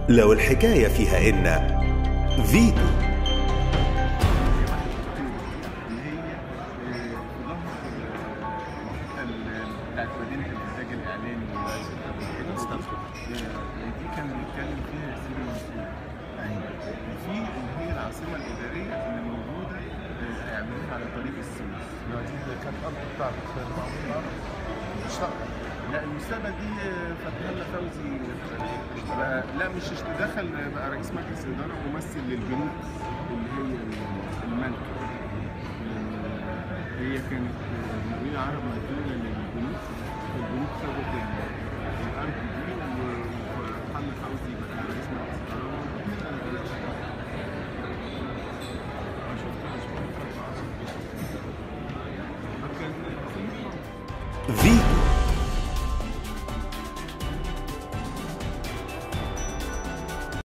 لو الحكاية فيها إن فيتو. بتاعت مدينة الإنتاج الإعلامي دي كان بيتكلم فيها سيدي منصور. وفي اللي هي العاصمة الإدارية اللي موجودة هيعملوها على طريق السويس. دي كانت أرض بتاعت المستقبل. لا المستقبل دي فتح الله فوزي لا مش دخل بقى رئيس مجلس إدارة ممثل للبنوك اللي هي الملكة. هي كانت مدينة عرب مدينة للبنوك، البنوك خدت الأرض دي وفتح الله فوزي بقى رئيس مجلس إدارة.